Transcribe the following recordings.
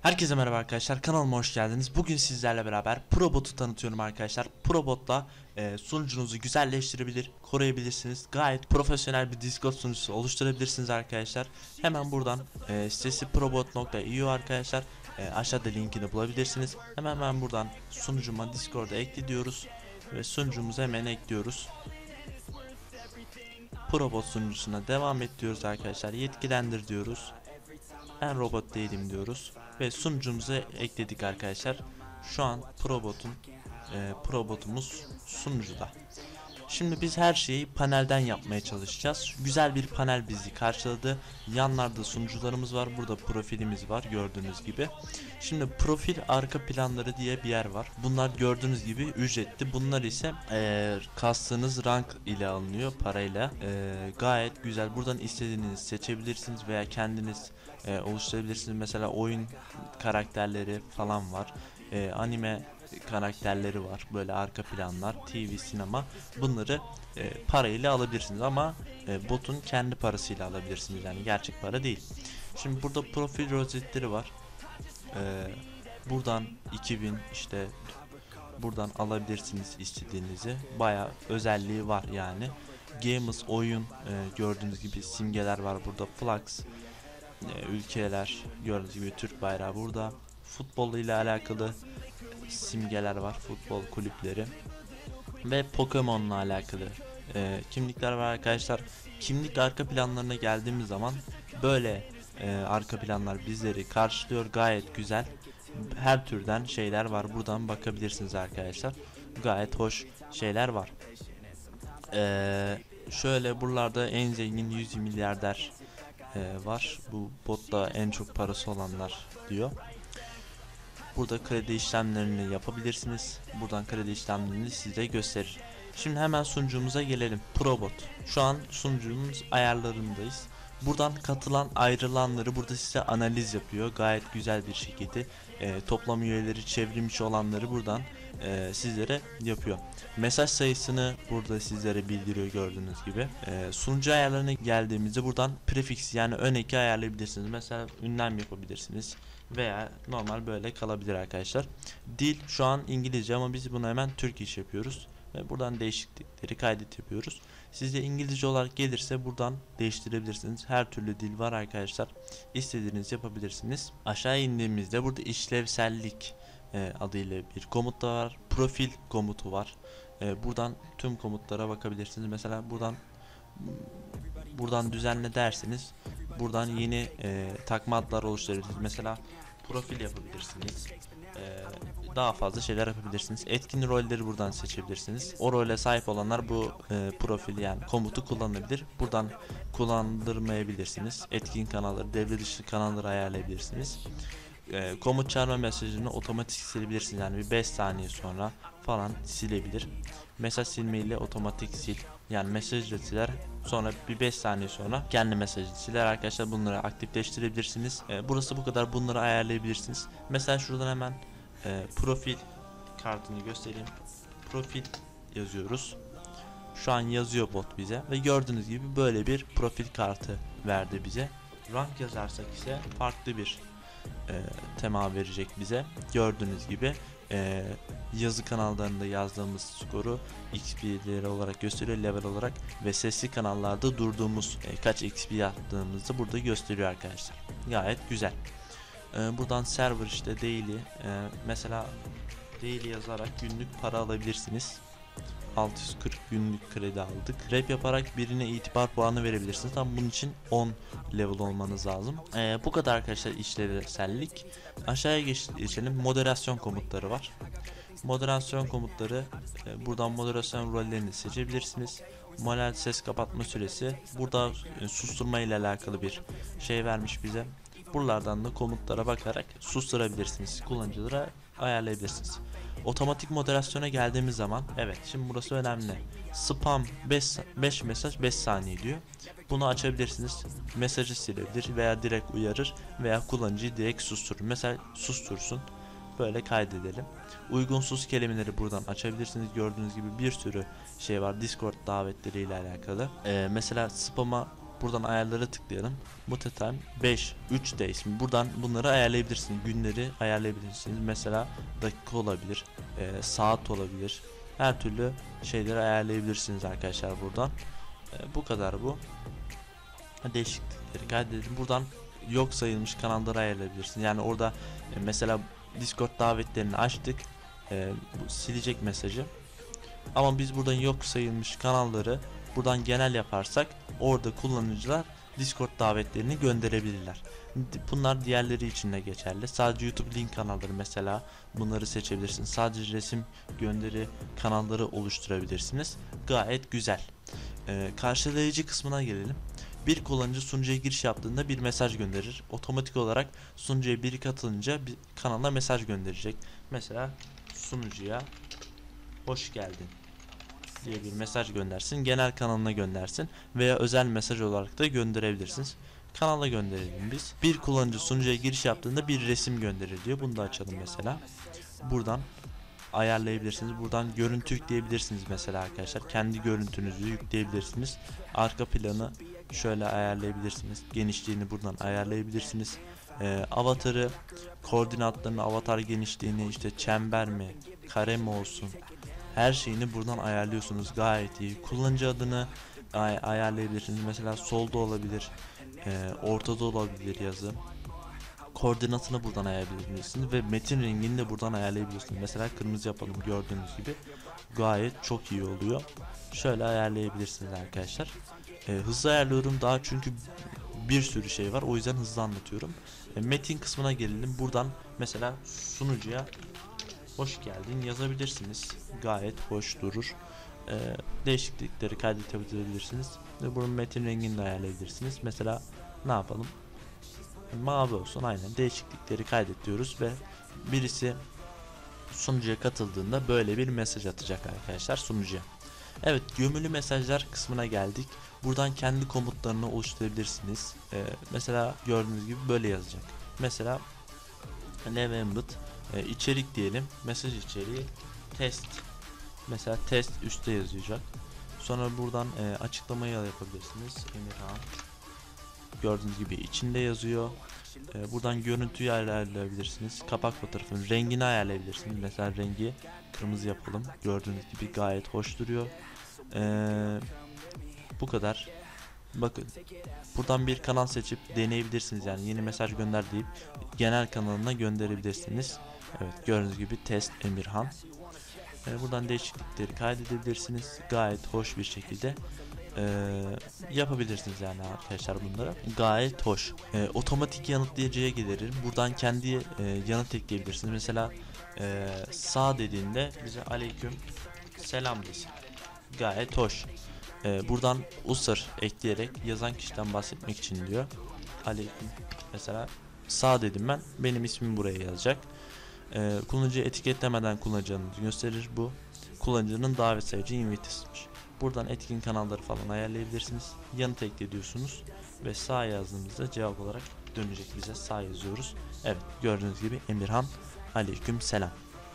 Herkese merhaba arkadaşlar, kanalıma hoş geldiniz. Bugün sizlerle beraber ProBot'u tanıtıyorum arkadaşlar. ProBot'la sunucunuzu güzelleştirebilir, koruyabilirsiniz. Gayet profesyonel bir Discord sunucusu oluşturabilirsiniz arkadaşlar. Hemen buradan sitesi probot.io arkadaşlar. Aşağıda linkini bulabilirsiniz. Hemen ben buradan sunucuma Discord'a ekle diyoruz ve sunucumuzu hemen ekliyoruz. ProBot sunucusuna devam et diyoruz arkadaşlar. Yetkilendir diyoruz. Ben robot değilim diyoruz ve sunucumuzu ekledik arkadaşlar. Şu an ProBot'umuz sunucuda. Şimdi biz her şeyi panelden yapmaya çalışacağız. Güzel bir panel bizi karşıladı. Yanlarda sunucularımız var. Burada profilimiz var gördüğünüz gibi. Şimdi profil arka planları diye bir yer var. Bunlar gördüğünüz gibi ücretli. Bunlar ise kastığınız rank ile alınıyor, parayla. Gayet güzel. Buradan istediğinizi seçebilirsiniz veya kendiniz oluşturabilirsiniz. Mesela oyun karakterleri falan var. Anime karakterleri var. Böyle arka planlar, TV, sinema. Bunları parayla alabilirsiniz ama botun kendi parasıyla alabilirsiniz. Yani gerçek para değil. Şimdi burada profil rozetleri var. Buradan 2000 işte buradan alabilirsiniz istediğinizi. Bayağı özelliği var yani. Gamers oyun, gördüğünüz gibi simgeler var burada. Flags, ülkeler, gördüğünüz gibi Türk bayrağı burada. Futbol ile alakalı simgeler var, futbol kulüpleri ve Pokemon'la alakalı kimlikler var arkadaşlar. Kimlik arka planlarına geldiğimiz zaman böyle arka planlar bizleri karşılıyor, gayet güzel. Her türden şeyler var, buradan bakabilirsiniz arkadaşlar. Gayet hoş şeyler var. Şöyle buralarda en zengin 100 milyarder var. Bu botta en çok parası olanlar diyor. Burada kredi işlemlerini yapabilirsiniz. Buradan kredi işlemlerini size gösterir. Şimdi hemen sunucumuza gelelim. ProBot. Şu an sunucumuz ayarlarındayız. Buradan katılan ayrılanları burada size analiz yapıyor. Gayet güzel bir şekilde toplam üyeleri çevrimiçi olanları buradan sizlere yapıyor. Mesaj sayısını burada sizlere bildiriyor gördüğünüz gibi. Sunucu ayarlarına geldiğimizde buradan prefix yani ön eki ayarlayabilirsiniz. Mesela ünlem yapabilirsiniz veya normal böyle kalabilir arkadaşlar. Dil şu an İngilizce ama biz bunu hemen Türk iş yapıyoruz ve buradan değişiklikleri kaydet yapıyoruz. Sizde İngilizce olarak gelirse buradan değiştirebilirsiniz. Her türlü dil var arkadaşlar. İstediğiniz yapabilirsiniz. Aşağı indiğimizde burada işlevsellik adıyla bir komut da var. Profil komutu var. Buradan tüm komutlara bakabilirsiniz. Mesela buradan düzenle derseniz buradan yeni takma adlar oluşturabilirsiniz. Mesela profil yapabilirsiniz. Daha fazla şeyler yapabilirsiniz. Etkin rolleri buradan seçebilirsiniz. O role sahip olanlar bu profil yani komutu kullanabilir. Buradan kullandırmayabilirsiniz. Etkin kanalları, devre dışı kanalları ayarlayabilirsiniz. Komut çağırma mesajını otomatik silebilirsiniz. Yani bir 5 saniye sonra falan silebilir. Mesaj silme ile otomatik sil. Yani mesajı siler. Sonra bir 5 saniye sonra kendi mesajı siler arkadaşlar. Bunları aktifleştirebilirsiniz. Burası bu kadar. Bunları ayarlayabilirsiniz. Mesela şuradan hemen profil kartını göstereyim. Profil yazıyoruz. Şu an yazıyor bot bize ve gördüğünüz gibi böyle bir profil kartı verdi bize. Rank yazarsak ise farklı bir tema verecek bize. Gördüğünüz gibi yazı kanallarında yazdığımız skoru XP'leri olarak gösteriyor, level olarak, ve sesli kanallarda durduğumuz kaç XP yaptığımızı burada gösteriyor arkadaşlar. Gayet güzel. Buradan server işte daily, mesela daily yazarak günlük para alabilirsiniz. 640 günlük kredi aldık. Rap yaparak birine itibar puanı verebilirsiniz. Ama bunun için 10 level olmanız lazım. Bu kadar arkadaşlar işlevsellik. Aşağıya geçelim. Moderasyon komutları var. Moderasyon komutları, buradan moderasyon rollerini seçebilirsiniz. Manuel ses kapatma süresi. Burada susturma ile alakalı bir şey vermiş bize. Buralardan da komutlara bakarak susturabilirsiniz. Kullanıcılara ayarlayabilirsiniz. Otomatik moderasyona geldiğimiz zaman, evet, şimdi burası önemli. Spam 5 mesaj 5 saniye diyor. Bunu açabilirsiniz. Mesajı silebilir veya direkt uyarır veya kullanıcıyı direkt susturur. Mesela sustursun. Böyle kaydedelim. Uygunsuz kelimeleri buradan açabilirsiniz. Gördüğünüz gibi bir sürü şey var. Discord davetleri ile alakalı. Mesela spam'a Buradan ayarlara tıklayalım. Multitime 5 3 days. Buradan bunları ayarlayabilirsiniz. Günleri ayarlayabilirsiniz. Mesela dakika olabilir, saat olabilir. Her türlü şeyleri ayarlayabilirsiniz arkadaşlar buradan. Bu kadar bu. Değişiklikleri kaydedelim. Buradan yok sayılmış kanalları ayarlayabilirsiniz. Yani orada mesela Discord davetlerini açtık. Bu silecek mesajı. Ama biz buradan yok sayılmış kanalları buradan genel yaparsak orada kullanıcılar Discord davetlerini gönderebilirler. Bunlar diğerleri için de geçerli. Sadece YouTube link kanalları mesela bunları seçebilirsiniz. Sadece resim gönderi kanalları oluşturabilirsiniz. Gayet güzel. Karşılayıcı kısmına gelelim. Bir kullanıcı sunucuya giriş yaptığında bir mesaj gönderir. Otomatik olarak sunucuya biri katılınca bir kanala mesaj gönderecek. Mesela sunucuya hoş geldin diye bir mesaj göndersin. Genel kanalına göndersin veya özel mesaj olarak da gönderebilirsiniz. Kanala gönderelim biz. Bir kullanıcı sunucuya giriş yaptığında bir resim gönderir diyor. Bunu da açalım mesela. Buradan ayarlayabilirsiniz. Buradan görüntü yükleyebilirsiniz mesela arkadaşlar. Kendi görüntünüzü yükleyebilirsiniz. Arka planı şöyle ayarlayabilirsiniz. Genişliğini buradan ayarlayabilirsiniz. Avatarı, koordinatlarını, avatar genişliğini, işte çember mi, kare mi olsun, her şeyini buradan ayarlıyorsunuz. Gayet iyi. Kullanıcı adını ayarlayabilirsiniz. Mesela solda olabilir, ortada olabilir yazı. Koordinatını buradan ayarlayabilirsiniz ve metin rengini de buradan ayarlayabilirsiniz. Mesela kırmızı yapalım, gördüğünüz gibi gayet çok iyi oluyor. Şöyle ayarlayabilirsiniz arkadaşlar. Hızlı ayarlıyorum daha çünkü bir sürü şey var, o yüzden hızlı anlatıyorum. Metin kısmına gelelim. Buradan mesela sunucuya hoş geldin yazabilirsiniz. Gayet hoş durur. Değişiklikleri kaydedebilirsiniz. Ve bunun metin rengini de ayarlayabilirsiniz. Mesela ne yapalım? Mavi olsun, aynen. Değişiklikleri kaydet diyoruz ve birisi sunucuya katıldığında böyle bir mesaj atacak arkadaşlar sunucuya. Evet, gömülü mesajlar kısmına geldik. Buradan kendi komutlarını oluşturabilirsiniz. Mesela gördüğünüz gibi böyle yazacak. Mesela Lev embed içerik diyelim. Mesaj içeriği test. Mesela test üstte yazacak. Sonra buradan açıklamayı yapabilirsiniz. Emirhan. Gördüğünüz gibi içinde yazıyor. Buradan görüntüyü ayarlayabilirsiniz. Kapak fotoğrafının rengini ayarlayabilirsiniz. Mesela rengi kırmızı yapalım. Gördüğünüz gibi gayet hoş duruyor. Bu kadar. Bakın, buradan bir kanal seçip deneyebilirsiniz. Yani yeni mesaj gönder deyip genel kanalına gönderebilirsiniz. Evet, gördüğünüz gibi test Emirhan. Buradan değişiklikleri kaydedebilirsiniz. Gayet hoş bir şekilde yapabilirsiniz yani arkadaşlar bunları. Gayet hoş. Otomatik yanıtlayıcıya gelirim. Buradan kendi yanıt ekleyebilirsiniz. Mesela sağ dediğinde bize aleyküm selam desin. Gayet hoş. Buradan usır ekleyerek yazan kişiden bahsetmek için diyor. Aleyküm. Mesela sağ dedim ben. Benim ismim buraya yazacak. Kullanıcıyı etiketlemeden kullanacağını gösterir bu. Kullanıcının davet sayıcı invitesiymiş. Buradan etkin kanalları falan ayarlayabilirsiniz. Yanıt ekliyorsunuz ve sağ yazdığımızda cevap olarak dönecek bize. Sağ yazıyoruz. Evet, gördüğünüz gibi Emirhan aleyküm selam.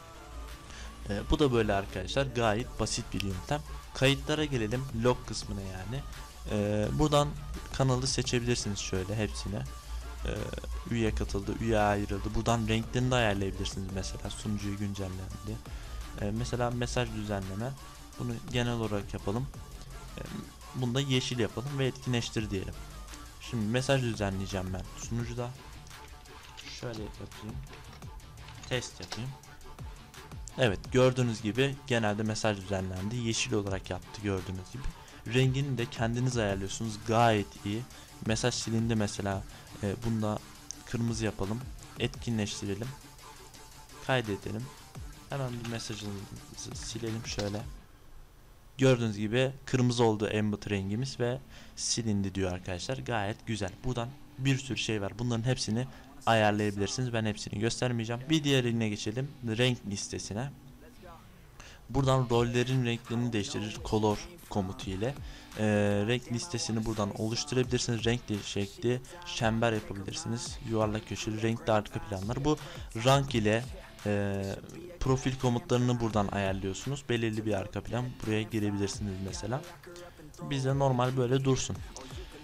Bu da böyle arkadaşlar, gayet basit bir yöntem. Kayıtlara gelelim, log kısmına yani. Buradan kanalı seçebilirsiniz şöyle hepsine. Üye katıldı, üye ayrıldı. Buradan renklerini de ayarlayabilirsiniz. Mesela sunucuyu güncellendi. Mesela mesaj düzenleme. Bunu genel olarak yapalım. Bunu da yeşil yapalım ve etkinleştir diyelim. Şimdi mesaj düzenleyeceğim ben sunucuda. Şöyle yapayım. Test yapayım. Evet, gördüğünüz gibi genelde mesaj düzenlendi. Yeşil olarak yaptı gördüğünüz gibi. Rengini de kendiniz ayarlıyorsunuz. Gayet iyi. Mesaj silindi mesela. Bunu da kırmızı yapalım. Etkinleştirelim. Kaydedelim. Hemen bir mesajımızı silelim şöyle. Gördüğünüz gibi kırmızı oldu embed rengimiz ve silindi diyor arkadaşlar. Gayet güzel. Buradan bir sürü şey var. Bunların hepsini ayarlayabilirsiniz. Ben hepsini göstermeyeceğim. Bir diğerine geçelim. Renk listesine. Buradan rollerin renklerini değiştirir. Color komutu ile. Renk listesini buradan oluşturabilirsiniz. Renk şekli, çember yapabilirsiniz. Yuvarlak köşeli, renkli arka planlar. Bu rank ile profil komutlarını buradan ayarlıyorsunuz. Belirli bir arka plan buraya girebilirsiniz mesela. Bize normal böyle dursun.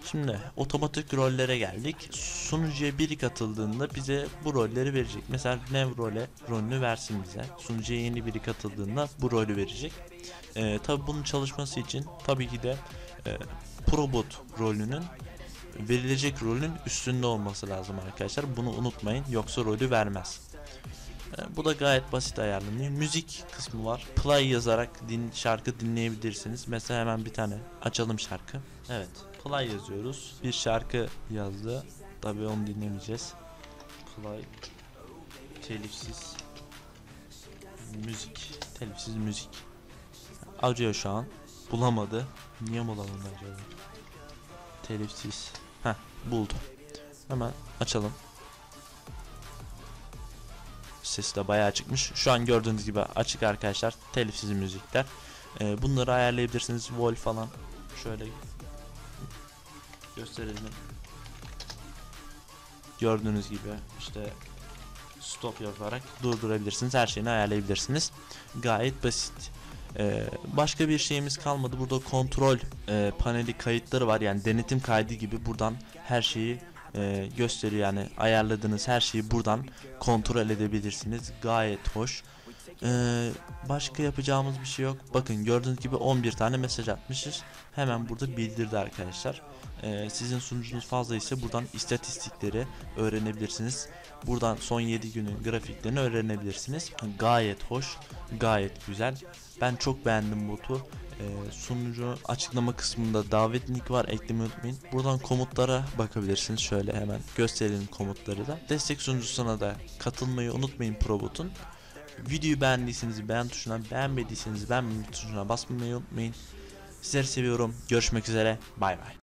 Şimdi otomatik rollere geldik. Sunucuya biri katıldığında bize bu rolleri verecek. Mesela new role rolünü versin bize. Sunucuya yeni biri katıldığında bu rolü verecek. Tabi bunun çalışması için tabii ki de Probot rolünün verilecek rolün üstünde olması lazım arkadaşlar. Bunu unutmayın, yoksa rolü vermez. Bu da gayet basit ayarlanıyor. Müzik kısmı var. Play yazarak şarkı dinleyebilirsiniz. Mesela hemen bir tane açalım şarkı. Evet, play yazıyoruz. Bir şarkı yazdı. Tabii onu dinlemeyeceğiz. Play telifsiz müzik. Telifsiz müzik. Arıyor şu an. Bulamadı. Niye bulamadı acaba? Telifsiz. Heh, buldu. Hemen açalım. Sesi de bayağı çıkmış. Şu an gördüğünüz gibi açık arkadaşlar. Telifsiz müzikler. Bunları ayarlayabilirsiniz. Vol falan. Şöyle gösterelim. Gördüğünüz gibi işte stop yaparak durdurabilirsiniz. Her şeyini ayarlayabilirsiniz. Gayet basit. Başka bir şeyimiz kalmadı. Burada kontrol paneli kayıtları var. Yani denetim kaydı gibi buradan her şeyi gösteriyor. Yani ayarladığınız her şeyi buradan kontrol edebilirsiniz. Gayet hoş. Başka yapacağımız bir şey yok. Bakın gördüğünüz gibi 11 tane mesaj atmışız. Hemen burada bildirdi arkadaşlar. Sizin sunucunuz fazla ise buradan istatistikleri öğrenebilirsiniz. Buradan son 7 günün grafiklerini öğrenebilirsiniz. Gayet hoş, gayet güzel. Ben çok beğendim botu. Sunucu açıklama kısmında davet link var, eklemeyi unutmayın. Buradan komutlara bakabilirsiniz. Şöyle hemen gösterelim komutları da. Destek sunucusuna da katılmayı unutmayın Probot'un. Videoyu beğendiyseniz beğen tuşuna, beğenmediyseniz beğenme tuşuna basmayı unutmayın. Sizleri seviyorum. Görüşmek üzere. Bay bay.